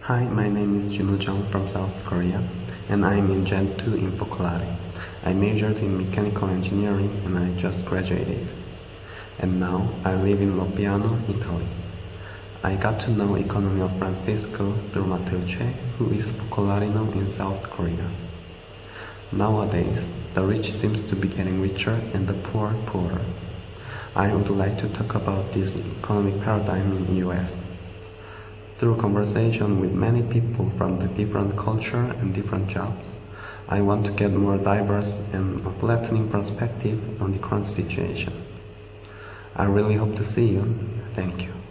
Hi, my name is Junwoo Jung from South Korea, and I am in Gen 2 in Focolare. I majored in mechanical engineering and I just graduated. And now I live in Lopiano, Italy. I got to know economy of Francesco through Matteo Che, who is Focolarino in South Korea. Nowadays, the rich seems to be getting richer and the poor poorer. I would like to talk about this economic paradigm in the US. Through conversation with many people from the different culture and different jobs, I want to get more diverse and a flattening perspective on the current situation. I really hope to see you. Thank you.